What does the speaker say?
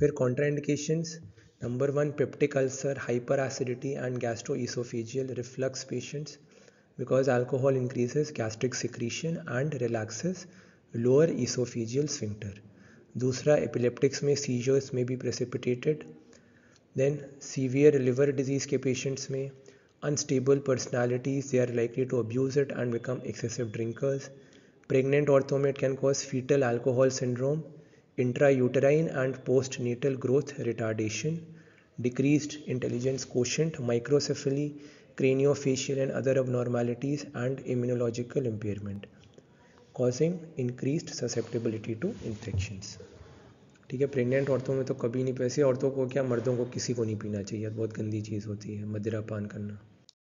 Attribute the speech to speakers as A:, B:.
A: फिर contraindications, number 1 peptic ulcer, hyper acidity and gastrooesophageal reflux patients, because alcohol increases gastric secretion and relaxes lower oesophageal sphincter. दूसरा, epileptics में seizures में be precipitated. Then severe liver disease के patients में unstable personalities, they are likely to abuse it and become excessive drinkers. Pregnant औरतों में it can cause foetal alcohol syndrome, intrauterine and postnatal growth retardation, decreased intelligence quotient, microcephaly, craniofacial and other abnormalities, and immunological impairment, causing increased susceptibility to infections. ठीक है, pregnant औरतों में तो कभी नहीं, वैसे औरतों को क्या, मर्दों को किसी को नहीं पीना चाहिए, बहुत गंदी चीज़ होती है मदिरा पान करना।